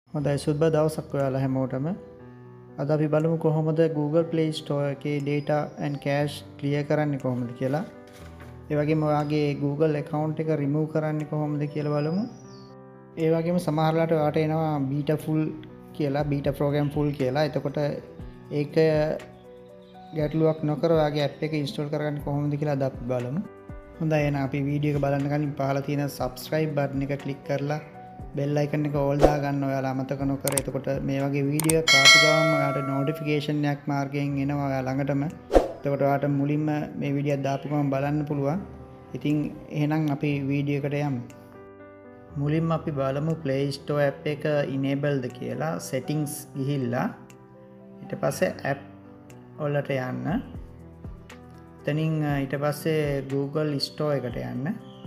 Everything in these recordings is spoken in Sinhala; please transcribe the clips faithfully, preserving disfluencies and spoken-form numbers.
හොඳයි සුබ දවසක් ඔයාලා හැමෝටම. අද අපි බලමු කොහොමද Google Play Store එකේ data and cache clear කරන්නේ කොහොමද කියලා. ඒ වගේම ඔයාගේ Google account එක remove කරන්නේ කොහොමද කියලා බලමු. ඒ වගේම සමහරලාට ඔයාට එනවා beta full කියලා, beta program full කියලා. එතකොට ඒක ගැටලුවක් නොකර ඔයාගේ app එක install කරගන්න කොහොමද කියලා අද අපි බලමු. හොඳයි එහෙනම් අපි වීඩියෝ එක බලන්න කලින් පහළ තියෙන subscribe button එක click කරලා bell icon එක all දා ගන්න ඔයාලා අමතක නොකර. එතකොට මේ වගේ වීඩියෝ එකක් ආපු ගමන් ඔයාලට notification එකක් මාර්ගයෙන් එනවා ඔයා ළඟටම. එතකොට ඔයාලට මුලින්ම මේ වීඩියෝ එක දාපු ගමන් බලන්න පුළුවන්. ඉතින් එහෙනම් අපි වීඩියෝ එකට යමු. මුලින්ම අපි බලමු Play Store app එක enabled කියලා. settings ගිහිල්ලා ඊට පස්සේ app වලට යන්න. එතනින් ඊට පස්සේ Google Store එකට යන්න.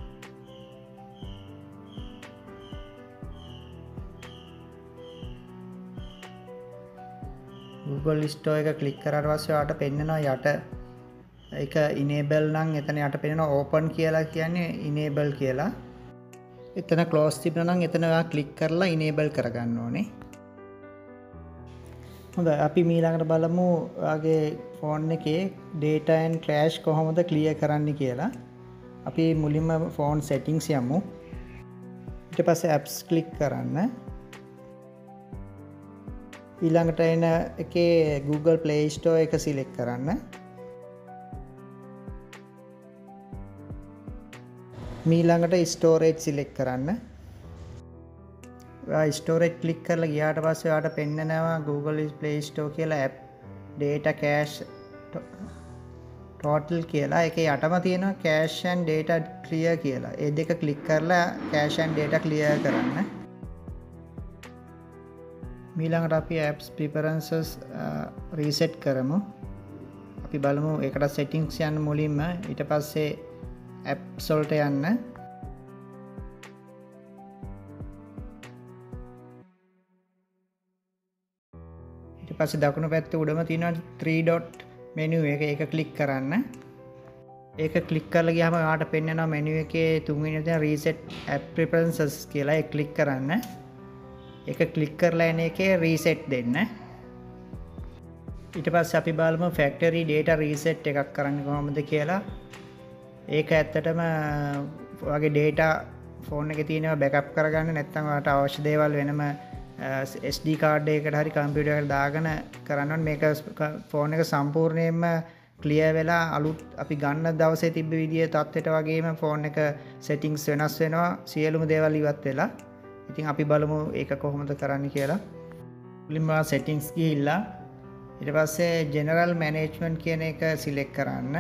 Google Store එක ක්ලික් කරාට පස්සේ ඔයාලට පෙන්නනවා යට ඒක enable නම් එතන යට පෙන්නනවා open කියලා කියන්නේ enable කියලා. එතන close තිබුණා නම් එතන ඔයා ක්ලික් කරලා enable කරගන්න ඕනේ. හොඳයි අපි ඊළඟට බලමු ඔයාගේ phone එකේ data and cache කොහොමද clear කරන්නේ කියලා. අපි මුලින්ම phone settings යමු. ඊට පස්සේ apps ක්ලික් කරන්න. ඊළඟට එන එකේ Google Play Store එක සිලෙක්ට් කරන්න. ඊළඟට storage සිලෙක්ට් කරන්න. ඔයා storage ක්ලික් කරලා ගියාට පස්සේ ඔයාට පෙන්නනවා Google Play Store කියලා app data cache total කියලා. ඒකේ යටම තියෙනවා cache and data clear කියලා. ඒ දෙක ක්ලික් කරලා cache and data clear කරන්න. ඊළඟට අපි apps preferences reset කරමු. අපි බලමු ඒකට settings යන්න මුලින්ම ඊට පස්සේ apps වලට යන්න. ඊට පස්සේ දකුණු පැත්තේ උඩම තියෙනවා three dot menu එක. ඒක click කරන්න. ඒක click කරලා ගියාම ඔයාලට පෙන්නනවා menu එකේ තුන්වෙනි තියෙන reset app preferences කියලා. ඒක click කරන්න. ඒක ක්ලික් කරලා එන එකේ රීසෙට් දෙන්න. ඊට පස්සේ අපි බලමු factory data reset එකක් කරන්නේ කොහොමද කියලා. ඒක ඇත්තටම ඔයාගේ data phone එකේ තියෙනවා backup කරගන්න. නැත්නම් ඔයාලට අවශ්‍ය දේවල් වෙනම S D card එකකට හරි computer එකට දාගෙන කරන්න ඕනේ. මේක phone එක සම්පූර්ණයෙන්ම clear වෙලා අලුත් අපි ගන්න දවසේ තිබ්බ විදිය තත්ත්වයට වගේම phone එක settings වෙනස් වෙනවා. සියලුම දේවල් ඉවත් වෙලා. ඉතින් අපි බලමු ඒක කොහොමද කරන්න කියලා. මුලින්ම settings ගිහිල්ලා ඊට පස්සේ general management කියන එක select කරන්න.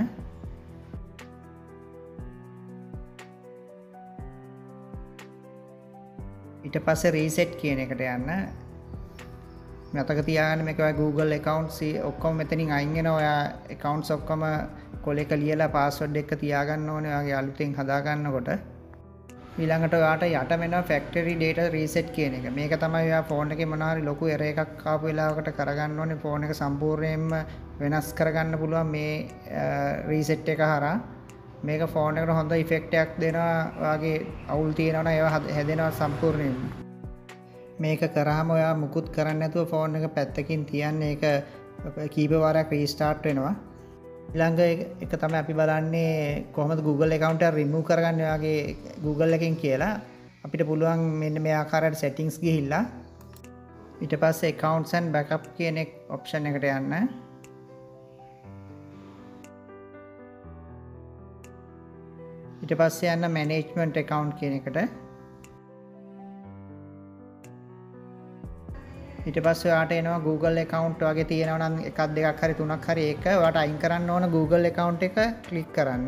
ඊට පස්සේ reset කියන එකට යන්න. මතක තියාගන්න මේක ඔය Google accounts ඔක්කොම මෙතනින් අයින් වෙනවා. ඔයා accounts ඔක්කොම කොලේක ලියලා password එක තියාගන්න ඕනේ ඔයාගේ අලුතෙන් හදා ගන්නකොට. ඊළඟට ඔයාට යට වෙනවා factory data reset කියන එක. මේක තමයි ඔයා phone එකේ මොනවා හරි ලොකු error එකක් ආපු වෙලාවකට කරගන්න ඕනේ. phone එක සම්පූර්ණයෙන්ම වෙනස් කරගන්න පුළුවන් මේ reset එක හරහා. මේක phone එකට හොඳ effect එකක් දෙනවා. ඔයාගේ අවුල් තියෙනවා නම් ඒවා හැදෙනවා සම්පූර්ණයෙන්ම. මේක කරාම ඔයා මුකුත් කරන්නේ නැතුව phone එක පැත්තකින් තියන්න. ඒක කීප වාරයක් restart වෙනවා. ඊළඟ එක තමයි අපි බලන්නේ කොහොමද Google account එක remove කරගන්නේ ඔයාගේ Google එකෙන් කියලා. අපිට පුළුවන් මෙන්න මේ ආකාරයට settings ගිහිල්ලා ඊට පස්සේ accounts and backup කියන option එකට යන්න. ඊට පස්සේ යන්න management account කියන එකට. ඊට පස්සේ ඔයාට එනවා Google account වගේ තියෙනවා නම් එකක් දෙකක් හරි තුනක් හරි ඒක ඔයාට අයින් කරන්න ඕන Google account එක ක්ලික් කරන්න.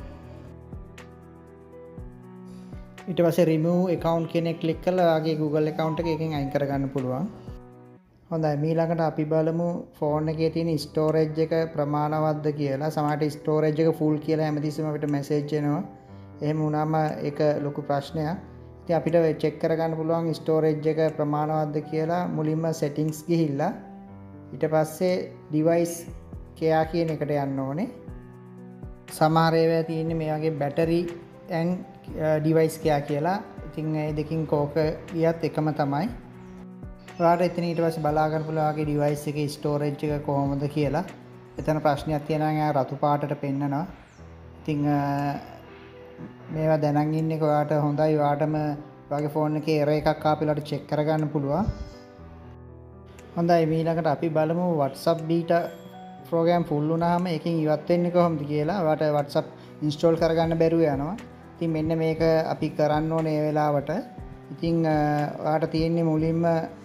ඊට පස්සේ remove account කියන එක ක්ලික් කරලා ඔයාගේ Google account එක එකෙන් අයින් කරගන්න පුළුවන්. හොඳයි ඊළඟට අපි බලමු phone එකේ තියෙන storage එක ප්‍රමාණවත්ද කියලා. සමහරට storage එක full කියලා හැමතිස්සෙම අපිට message එනවා. එහෙම වුණාම ඒක ලොකු ප්‍රශ්නයක්. ඉතින් අපිට check කරගන්න පුළුවන් storage එක ප්‍රමාණවත්ද කියලා මුලින්ම settings ගිහිල්ලා ඊට පස්සේ device care කියන එකට යන්න ඕනේ. සමහර ඒවා තියෙන්නේ මේ වගේ battery and device care කියලා. ඉතින් මේ දෙකින් කෝක ගියත් එකම තමයි. ඔයාලට එතන ඊට පස්සේ බලා ගන්න පුළුවන් ඔයාගේ ඩිවයිස් එකේ ස්ටෝරේජ් එක කොහොමද කියලා. එතන ප්‍රශ්නයක් තියෙනවා නම් එයා රතු පාටට පෙන්නනවා. ඉතින් මේවා දැනන් ඉන්නේ ඔයාට හොඳයි. ඔයාටම ඔයාගේ ෆෝන් එකේ එරර් එකක් ආපෙලාට චෙක් කරගන්න පුළුවන්. හොඳයි ඊළඟට අපි බලමු WhatsApp beta program full වුණාම එකකින් ඉවත් වෙන්නේ කොහොමද කියලා. ඔයාට WhatsApp install කරගන්න බැරුව යනවා. ඉතින් මෙන්න මේක අපි කරන්න ඕනේ මේ වෙලාවට. ඉතින් ඔයාට තියෙන්නේ මුලින්ම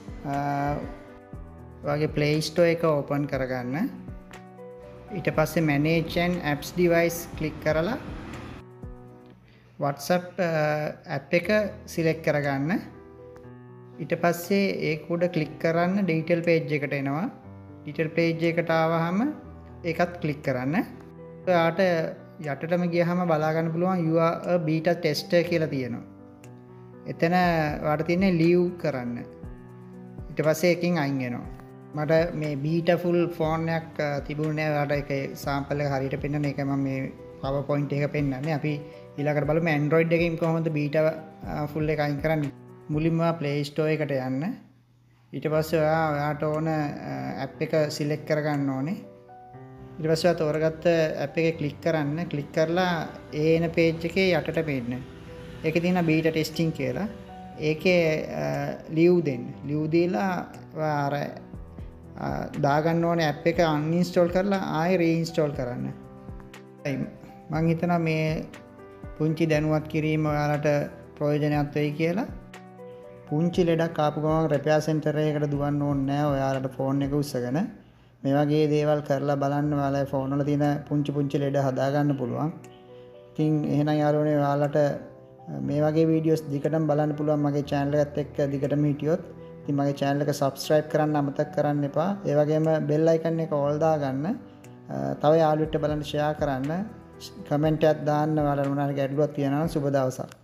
ඔයාගේ Play Store එක open කරගන්න. ඊට පස්සේ manage and apps device click කරලා WhatsApp app එක select කරගන්න. ඊට පස්සේ ඒක උඩ click කරන්න detail page එකට එනවා. detail page එකට ආවහම ඒකත් click කරන්න. ඔයාට යටටම ගියහම බලා ගන්න පුළුවන් you are a beta tester කියලා තියෙනවා. එතන ඔයාට තියෙන්නේ leave කරන්න. ඊට පස්සේ එකකින් අයින් වෙනවා. මට මේ beta full ෆෝන් එකක් තිබුණේ නැහැ. ඔයාට ඒකේ sample එක හරියට පෙන්නන එක මම මේ PowerPoint එක පෙන්නන්නේ. අපි ඊළඟට බලමු Android එකකින් කොහොමද beta full එක අයින් කරන්නේ. මුලින්ම Play Store එකට යන්න. ඊට පස්සේ ඔයා ඔයාට ඕන app එක select කරගන්න ඕනේ. ඊට පස්සේ ඔයා තෝරගත්ත app එකේ click කරන්න. click කරලා ඒ එන page එකේ යටට පෙන්න. ඒකේ තියෙන beta testing කියලා. ඒකේ leave දෙන්න. leave දීලා අර දාගන්න ඕනේ app එක uninstall කරලා ආයෙ reinstall කරන්න. මම හිතනවා මේ පුංචි දැනුවත් කිරීම ඔයාලට ප්‍රයෝජනවත් වෙයි කියලා. පුංචි ලෙඩක් ආපු ගමන් repair center එකකට දුවන්න ඕනේ නැහැ. ඔයාලට ෆෝන් එක උස්සගෙන මේ වගේ දේවල් කරලා බලන්න ඔයාලගේ ෆෝන් වල තියෙන පුංචි පුංචි ලෙඩ හදා ගන්න පුළුවන්. ඉතින් එහෙනම් යාළුවනේ ඔයාලට මේ වගේ වීඩියෝස් දිගටම බලන්න පුළුවන් මගේ channel එකත් එක්ක දිගටම හිටියොත්. ඉතින් මගේ channel එක subscribe කරන්න අමතක කරන්න එපා. ඒ වගේම bell icon එක all දාගන්න. තව යාළුවෙක්ට බලන්න share කරන්න. comment එකක් දාන්න ඔයාලට මොනවා හරි ගැටලුවක් තියෙනවා නම් සුබ දවසක්.